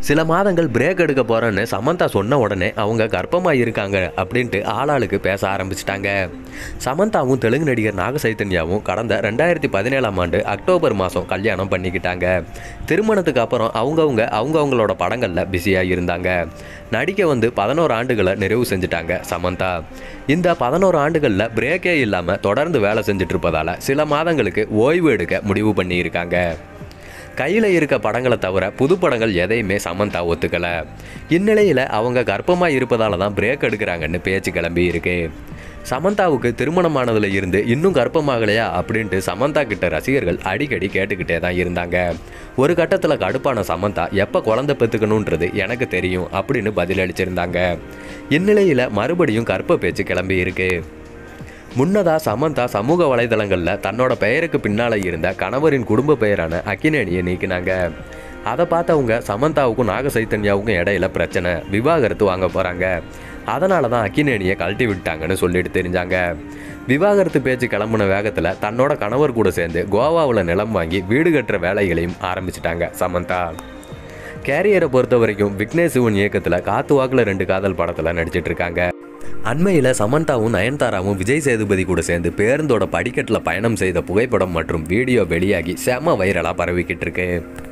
சில மாதங்கள் பிரேக் எடுக்க போகிறேன்னு சமந்தா சொன்ன உடனே அவங்க கர்ப்பமாக இருக்காங்க அப்படின்ட்டு ஆளாளுக்கு பேச ஆரம்பிச்சிட்டாங்க. சமந்தாவும் தெலுங்கு நடிகர் நாக சைத்தன்யாவும் கடந்த 2017ஆம் ஆண்டு அக்டோபர் மாதம் கல்யாணம் பண்ணிக்கிட்டாங்க. திருமணத்துக்கு அப்புறம் அவங்கவுங்களோட படங்களில் பிஸியாக இருந்தாங்க. நடிக்க 11 ஆண்டுகளை நிறைவு செஞ்சுட்டாங்க சமந்தா. இந்த 11 ஆண்டுகளில் பிரேக்கே இல்லாமல் தொடர்ந்து வேலை செஞ்சுட்டு இருப்பதால் சில மாதங்களுக்கு ஓய்வு எடுக்க முடிவு பண்ணியிருக்காங்க. கையில் இருக்க படங்களை தவிர புது படங்கள் எதையுமே சமந்தா ஒத்துக்கலை. இந்நிலையில் அவங்க கர்ப்பமாக இருப்பதால தான் பிரேக் எடுக்கிறாங்கன்னு பேச்சு கிளம்பி இருக்கு. சமந்தாவுக்கு திருமணமானதில் இருந்து இன்னும் கர்ப்பமாகலையா அப்படின்ட்டு சமந்தா கிட்ட ரசிகர்கள் அடிக்கடி கேட்டுக்கிட்டே தான் இருந்தாங்க. ஒரு கட்டத்தில் கடுப்பான சமந்தா எப்போ குழந்தை பெற்றுக்கணுன்றது எனக்கு தெரியும் அப்படின்னு பதிலளிச்சிருந்தாங்க. இந்நிலையில் மறுபடியும் கர்ப்ப பேச்சு கிளம்பி இருக்கு. முன்னதாக சமந்தா சமூக வலைதளங்களில் தன்னோட பெயருக்கு பின்னால் இருந்த கணவரின் குடும்ப பெயரான அக்கினேனியை நீக்கினாங்க. அதை பார்த்தவங்க சமந்தாவுக்கும் நாக சைத்தன்யாவுக்கும் இடையில பிரச்சனை, விவாகரத்து வாங்க போகிறாங்க, அதனால தான் அக்கினேனியை கழட்டி விட்டாங்கன்னு சொல்லிட்டு தெரிஞ்சாங்க. விவாகரத்து பேச்சு கிளம்புன வேகத்தில் தன்னோட கணவர் கூட சேர்ந்து கோவாவில் நிலம் வாங்கி வீடு கட்டுற வேலைகளையும் ஆரம்பிச்சிட்டாங்க சமந்தா. கேரியரை பொறுத்த வரைக்கும் விக்னேஷ் சிவன் இயக்கத்தில் காத்து வாக்கில் 2 காதல் படத்தில் நடிச்சிட்டு இருக்காங்க. அண்மையில் சமந்தாவும் நயன்தாராவும் விஜய் சேதுபதி கூட சேர்ந்து பேருந்தோட படிக்கட்டில் பயணம் செய்த புகைப்படம் மற்றும் வீடியோ வெளியாகி செம வைரலாக பரவிக்கிட்டு இருக்கு.